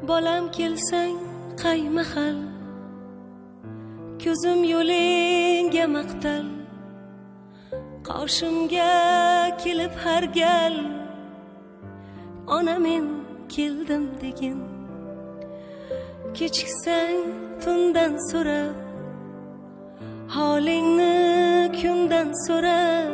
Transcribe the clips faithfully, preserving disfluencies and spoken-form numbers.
bolam kelsang qay mahal, ko'zim yo'lingga maqtal, qoshimga kelib har gal, ona men keldim degin. Kechiksang tundan so'rab, holingni kundan so'rab,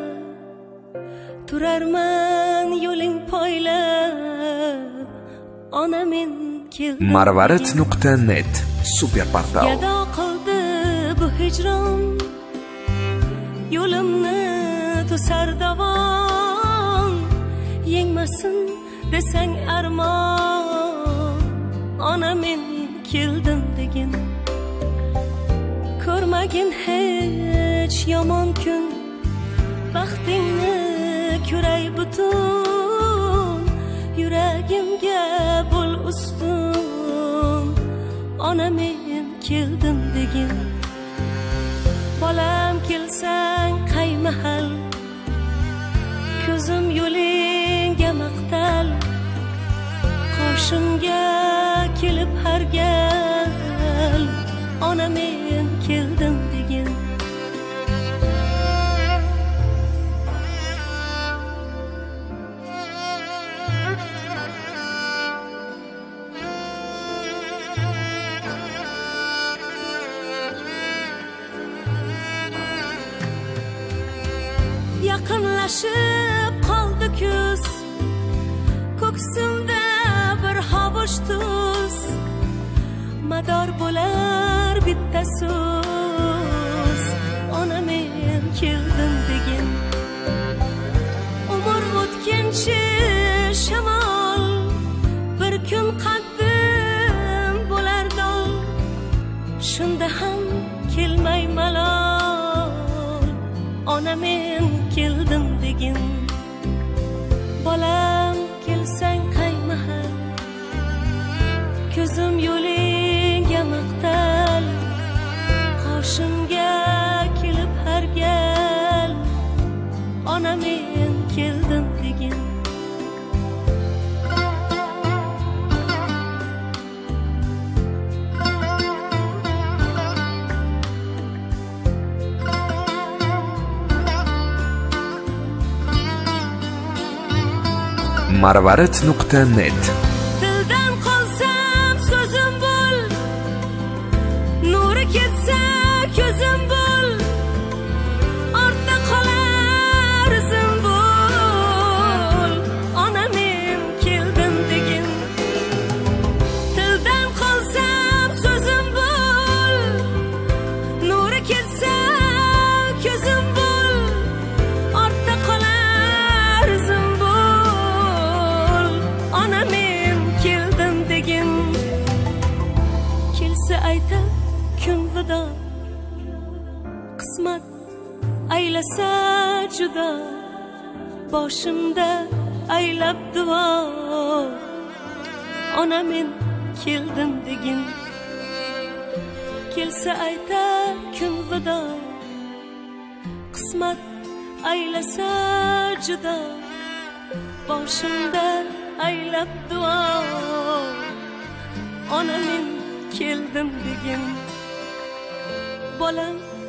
turarman yo'ling poylab, ona men keldim. marvarid nuqta net super portal. Yado qildi bu hijron, yo'limni to'sar davon, yengmasin desang armon, ona men keldim degin. Ko'rmagin hech yomon kun, baxtingni ko'ray butun, yuragimga bo'l ustun, ona men keldim degin. Bolam kelsang qay mahal, ko'zim yo'lingga maqtal, qoshimga kelib har gal, ona men keldim degin. Yaqinlashib qoldi kuz, ko'ksimda bir hovuch tuz, mador bo'lar bitta so'z, ona men keldim degin. Umr o'tkinchi shamol, bir kun qaddim bo'lar dol, shunda ham kelmay malol, ona men keldim degin. Bolam kelsang qay mahal, ko'zim yo'lingga maqtal, qoshimga kelib har gal, ona men keldim degin. marvarid nuqta net. Dildan qolsam so'zim bo'l, nuri ketsa ko'zim bo'l, ortda qolar izim bo'l, ona men keldim degin. Dildan qolsam so'zim bo'l, nuri ketsa ko'zim bo'l, ortda qolar izim bo'l, ona men keldim degin. Kelsa ayta kun vido, qismat aylasa judo, boshimda aylab duo, ona men keldim degin. Kelsa ayta kun vido, qismat aylasa judo, boshimda aylab duo, ona men keldim degin. Bolam